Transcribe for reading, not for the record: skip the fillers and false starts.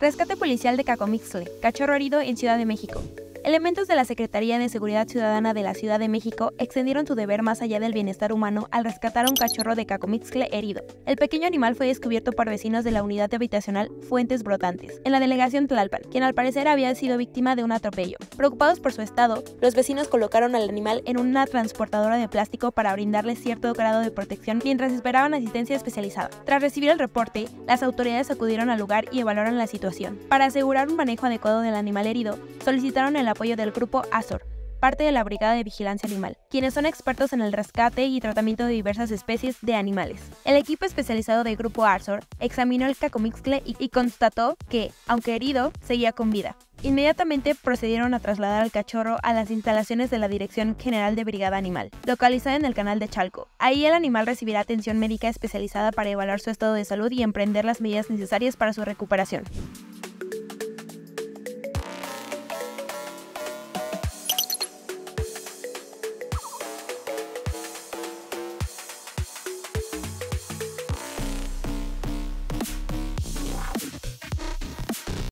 Rescate policial de Cacomixtle, cachorro herido en Ciudad de México. Elementos de la Secretaría de Seguridad Ciudadana de la Ciudad de México extendieron su deber más allá del bienestar humano al rescatar a un cachorro de Cacomixtle herido. El pequeño animal fue descubierto por vecinos de la unidad habitacional Fuentes Brotantes, en la delegación Tlalpan, quien al parecer había sido víctima de un atropello. Preocupados por su estado, los vecinos colocaron al animal en una transportadora de plástico para brindarle cierto grado de protección mientras esperaban asistencia especializada. Tras recibir el reporte, las autoridades acudieron al lugar y evaluaron la situación. Para asegurar un manejo adecuado del animal herido, solicitaron el apoyo del grupo Azor, parte de la Brigada de Vigilancia Animal, quienes son expertos en el rescate y tratamiento de diversas especies de animales. El equipo especializado del grupo Azor examinó el Cacomixtle y constató que, aunque herido, seguía con vida. Inmediatamente procedieron a trasladar al cachorro a las instalaciones de la Dirección General de Brigada Animal, localizada en el Canal de Chalco. Ahí el animal recibirá atención médica especializada para evaluar su estado de salud y emprender las medidas necesarias para su recuperación.